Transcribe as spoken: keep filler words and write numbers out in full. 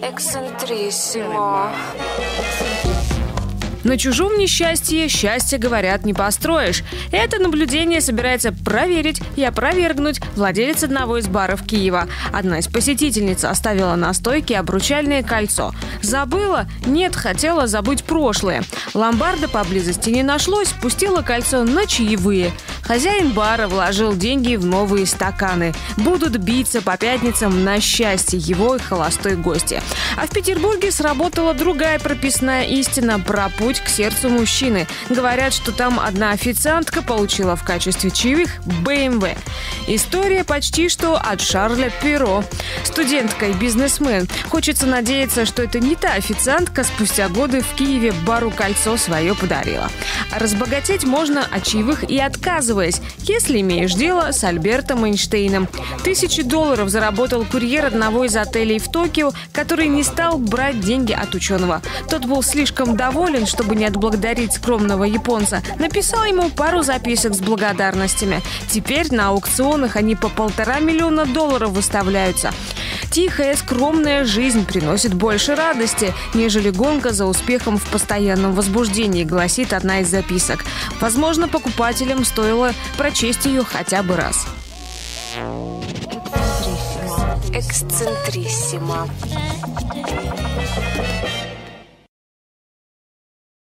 Эксцентриссимо. На чужом несчастье счастье, говорят, не построишь. Это наблюдение собирается проверить и опровергнуть владелец одного из баров Киева. Одна из посетительниц оставила на стойке обручальное кольцо. Забыла? Нет, хотела забыть прошлое. Ломбарда поблизости не нашлось, пустила кольцо на чаевые. Хозяин бара вложил деньги в новые стаканы. Будут биться по пятницам на счастье его и холостой гости. А в Петербурге сработала другая прописная истина про путь к сердцу мужчины. Говорят, что там одна официантка получила в качестве чаевых бэ эм вэ. История почти что от Шарля Перро. Студентка и бизнесмен. Хочется надеяться, что это не та официантка спустя годы в Киеве бару кольцо свое подарила. А разбогатеть можно от чаевых и отказываясь, если имеешь дело с Альбертом Эйнштейном. Тысячи долларов заработал курьер одного из отелей в Токио, который не стал брать деньги от ученого. Тот был слишком доволен, чтобы не отблагодарить скромного японца. Написал ему пару записок с благодарностями. Теперь на аукционах они по полтора миллиона долларов выставляются. Тихая, скромная жизнь приносит больше радости, нежели гонка за успехом в постоянном возбуждении, гласит одна из записок. Возможно, покупателям стоило прочесть ее хотя бы раз. Эксцентриссимо. Эксцентриссимо.